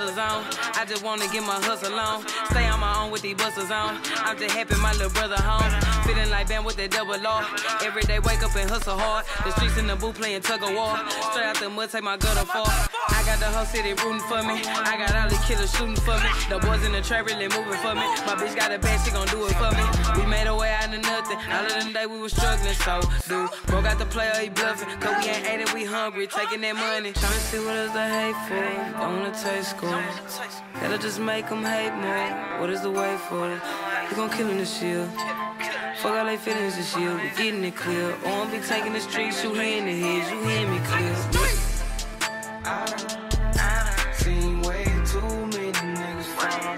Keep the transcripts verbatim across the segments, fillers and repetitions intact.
other zone. I just wanna get my hustle on. Stay on my own with these busters on. I'm just happy my little brother home. Feeling like Bam with that double R. Every day wake up and hustle hard. The streets in the booth playing tug of war. Straight out the mud, take my gutter far. I got the whole city rooting for me. I got all the killers shooting for me. The boys in the trap really moving for me. My bitch got a bad, she gon' do it for me. We made our way out of nothing. All of them days we was struggling, so dude, bro got the player, he bluffing. Cause we ain't ate it, we hungry, taking that money. Tryna see what else they hate for. Don't wanna taste good. That'll just make them hate more. What is the way for it? We gon' kill in this year. Fuck all they feelings this year. We getting it clear. O M B taking the streets, you hearing the heads, you hear me clear. I done seen way too many niggas fall.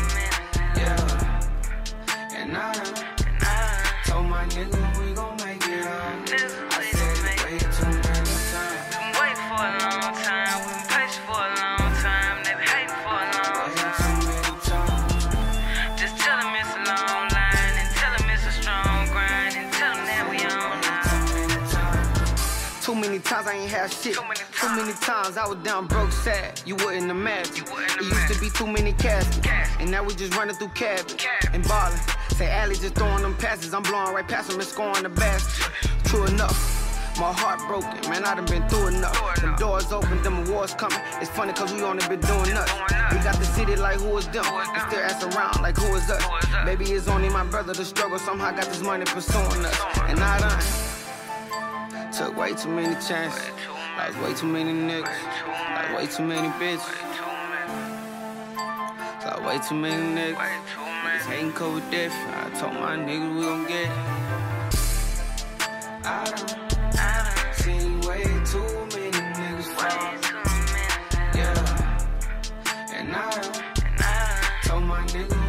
Yeah, and I done told my nigga we gon' make it out. I said it way too many times. We been waiting for a long time. We been patient for a long time. They been hating for a long time. Just tell them it's a long line and tell them it's a strong grind and tell them that we on now. Too many times I ain't had shit. Too many times I was down broke sad. You wouldn't imagine. It used to be too many caskets, and now we just running through cabins and ballin'. Say Allie just throwing them passes. I'm blowing right past them and scoring the basket. True enough, my heart broken. Man, I done been through enough. Them doors open, them awards coming. It's funny cause we only been doing nothing. We got the city like who is them, and still ass around like who is us. Baby, it's only my brother to struggle. Somehow got this money pursuing us, and I done took way too many chances. Like way too many niggas, like way too many bitches. Like way too many niggas. Niggas hating cause we different. I told my niggas we gon' get it. I done seen way too many niggas fall. Yeah, and I done told my niggas